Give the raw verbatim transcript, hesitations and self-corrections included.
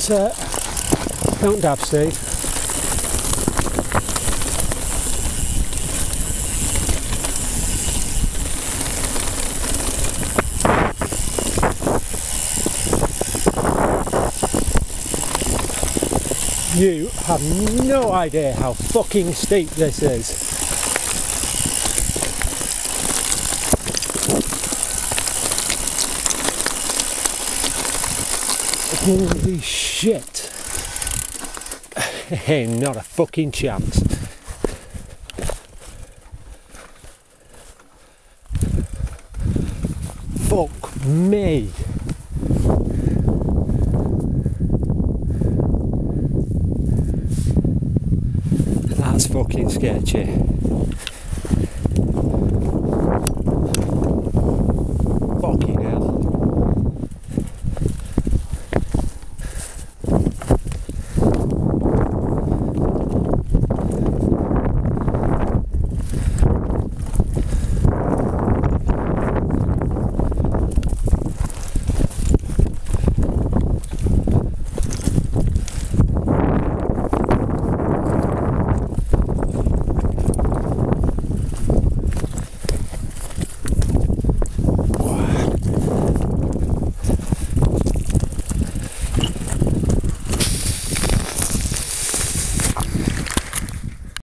Don't, uh, don't dab, Steve. You have no idea how fucking steep this is. Holy shit. Ain't not a fucking chance. Fuck me. That's fucking sketchy.